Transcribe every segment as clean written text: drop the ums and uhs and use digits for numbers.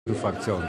Fraktion.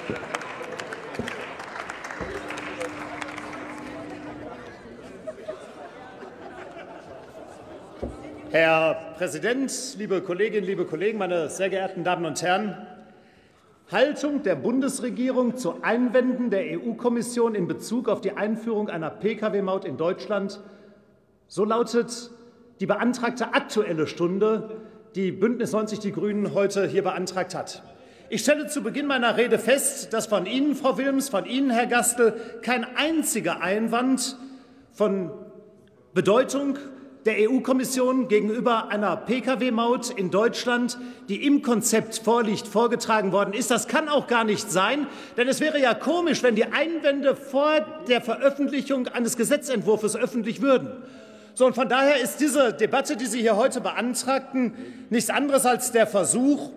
Herr Präsident, liebe Kolleginnen, liebe Kollegen, meine sehr geehrten Damen und Herren! Haltung der Bundesregierung zu Einwänden der EU-Kommission in Bezug auf die Einführung einer Pkw-Maut in Deutschland. So lautet die beantragte Aktuelle Stunde, die Bündnis 90 Die Grünen heute hier beantragt hat. Ich stelle zu Beginn meiner Rede fest, dass von Ihnen, Frau Wilms, von Ihnen, Herr Gastel, kein einziger Einwand von Bedeutung der EU-Kommission gegenüber einer Pkw-Maut in Deutschland, die im Konzept vorliegt, vorgetragen worden ist. Das kann auch gar nicht sein, denn es wäre ja komisch, wenn die Einwände vor der Veröffentlichung eines Gesetzentwurfs öffentlich würden. So, und von daher ist diese Debatte, die Sie hier heute beantragten, nichts anderes als der Versuch,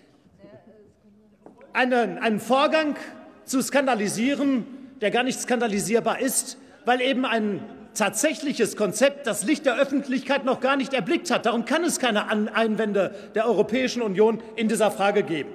einen Vorgang zu skandalisieren, der gar nicht skandalisierbar ist, weil eben ein tatsächliches Konzept das Licht der Öffentlichkeit noch gar nicht erblickt hat. Darum kann es keine Einwände der Europäischen Union in dieser Frage geben.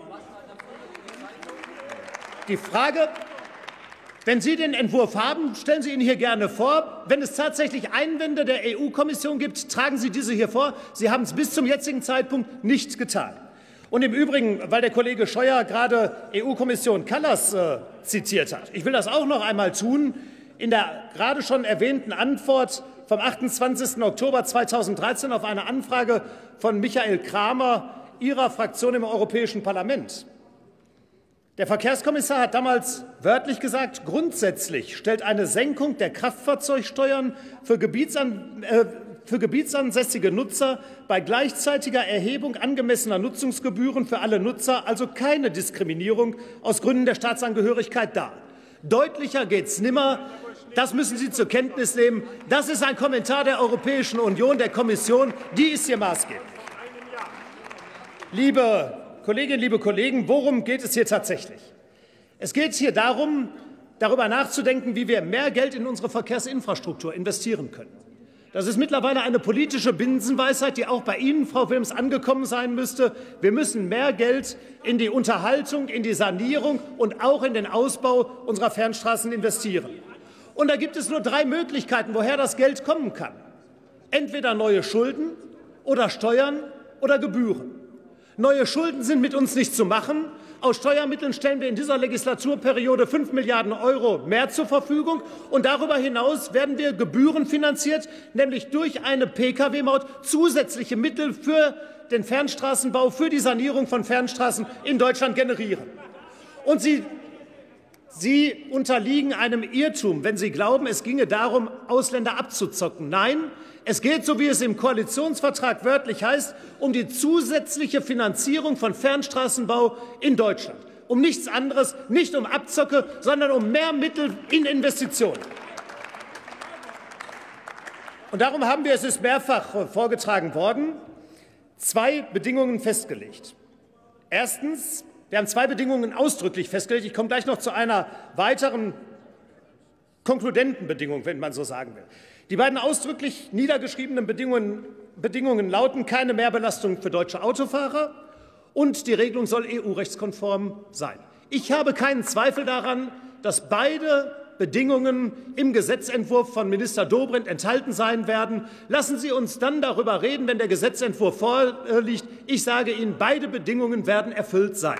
Die Frage, wenn Sie den Entwurf haben, stellen Sie ihn hier gerne vor. Wenn es tatsächlich Einwände der EU-Kommission gibt, tragen Sie diese hier vor. Sie haben es bis zum jetzigen Zeitpunkt nicht getan. Und im Übrigen, weil der Kollege Scheuer gerade EU-Kommission Kallas zitiert hat, ich will das auch noch einmal tun. In der gerade schon erwähnten Antwort vom 28. Oktober 2013 auf eine Anfrage von Michael Kramer, Ihrer Fraktion im Europäischen Parlament. Der Verkehrskommissar hat damals wörtlich gesagt, grundsätzlich stellt eine Senkung der Kraftfahrzeugsteuern für gebietsansässige Nutzer bei gleichzeitiger Erhebung angemessener Nutzungsgebühren für alle Nutzer also keine Diskriminierung aus Gründen der Staatsangehörigkeit dar. Deutlicher geht's nimmer. Das müssen Sie zur Kenntnis nehmen. Das ist ein Kommentar der Europäischen Union, der Kommission. Die ist hier maßgeblich. Liebe Kolleginnen, liebe Kollegen, worum geht es hier tatsächlich? Es geht hier darum, darüber nachzudenken, wie wir mehr Geld in unsere Verkehrsinfrastruktur investieren können. Das ist mittlerweile eine politische Binsenweisheit, die auch bei Ihnen, Frau Wilms, angekommen sein müsste. Wir müssen mehr Geld in die Unterhaltung, in die Sanierung und auch in den Ausbau unserer Fernstraßen investieren. Und da gibt es nur drei Möglichkeiten, woher das Geld kommen kann. Entweder neue Schulden oder Steuern oder Gebühren. Neue Schulden sind mit uns nicht zu machen. Aus Steuermitteln stellen wir in dieser Legislaturperiode 5 Milliarden € mehr zur Verfügung. Und darüber hinaus werden wir gebührenfinanziert, nämlich durch eine Pkw-Maut, zusätzliche Mittel für den Fernstraßenbau, für die Sanierung von Fernstraßen in Deutschland generieren. Und Sie unterliegen einem Irrtum, wenn Sie glauben, es ginge darum, Ausländer abzuzocken. Nein, es geht, so wie es im Koalitionsvertrag wörtlich heißt, um die zusätzliche Finanzierung von Fernstraßenbau in Deutschland. Um nichts anderes, nicht um Abzocke, sondern um mehr Mittel in Investitionen. Und darum haben wir, es ist mehrfach vorgetragen worden, zwei Bedingungen festgelegt. Erstens, wir haben zwei Bedingungen ausdrücklich festgelegt. Ich komme gleich noch zu einer weiteren konkludenten Bedingung, wenn man so sagen will. Die beiden ausdrücklich niedergeschriebenen Bedingungen lauten: keine Mehrbelastung für deutsche Autofahrer und die Regelung soll EU-rechtskonform sein. Ich habe keinen Zweifel daran, dass beide Bedingungen im Gesetzentwurf von Minister Dobrindt enthalten sein werden. Lassen Sie uns dann darüber reden, wenn der Gesetzentwurf vorliegt. Ich sage Ihnen, beide Bedingungen werden erfüllt sein.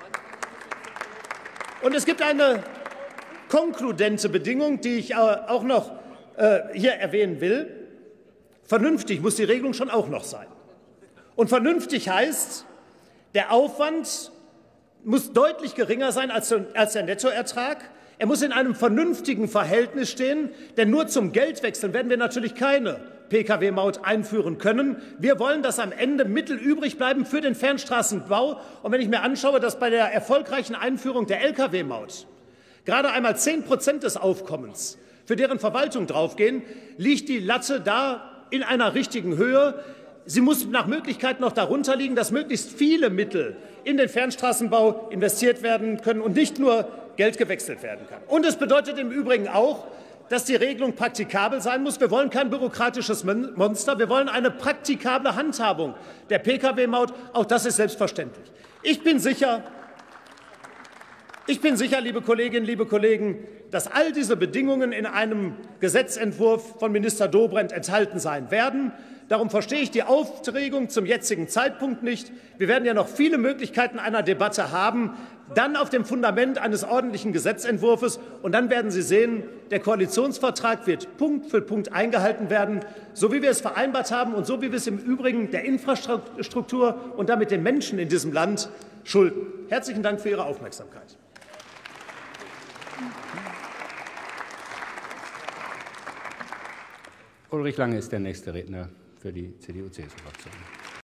Und es gibt eine konkludente Bedingung, die ich auch noch hier erwähnen will. Vernünftig muss die Regelung schon auch noch sein. Und vernünftig heißt, der Aufwand muss deutlich geringer sein als der Nettoertrag. Er muss in einem vernünftigen Verhältnis stehen, denn nur zum Geldwechseln werden wir natürlich keine Pkw-Maut einführen können. Wir wollen, dass am Ende Mittel übrig bleiben für den Fernstraßenbau. Und wenn ich mir anschaue, dass bei der erfolgreichen Einführung der Lkw-Maut gerade einmal 10% des Aufkommens für deren Verwaltung draufgehen, liegt die Latte da in einer richtigen Höhe. Sie muss nach Möglichkeit noch darunter liegen, dass möglichst viele Mittel in den Fernstraßenbau investiert werden können und nicht nur Geld gewechselt werden kann. Und es bedeutet im Übrigen auch, dass die Regelung praktikabel sein muss. Wir wollen kein bürokratisches Monster. Wir wollen eine praktikable Handhabung der Pkw-Maut. Auch das ist selbstverständlich. Ich bin sicher, Ich bin sicher, liebe Kolleginnen, liebe Kollegen, dass all diese Bedingungen in einem Gesetzentwurf von Minister Dobrindt enthalten sein werden. Darum verstehe ich die Aufregung zum jetzigen Zeitpunkt nicht. Wir werden ja noch viele Möglichkeiten einer Debatte haben, dann auf dem Fundament eines ordentlichen Gesetzentwurfs. Und dann werden Sie sehen, der Koalitionsvertrag wird Punkt für Punkt eingehalten werden, so wie wir es vereinbart haben und so wie wir es im Übrigen der Infrastruktur und damit den Menschen in diesem Land schulden. Herzlichen Dank für Ihre Aufmerksamkeit. Ulrich Lange ist der nächste Redner für die CDU-CSU-Fraktion.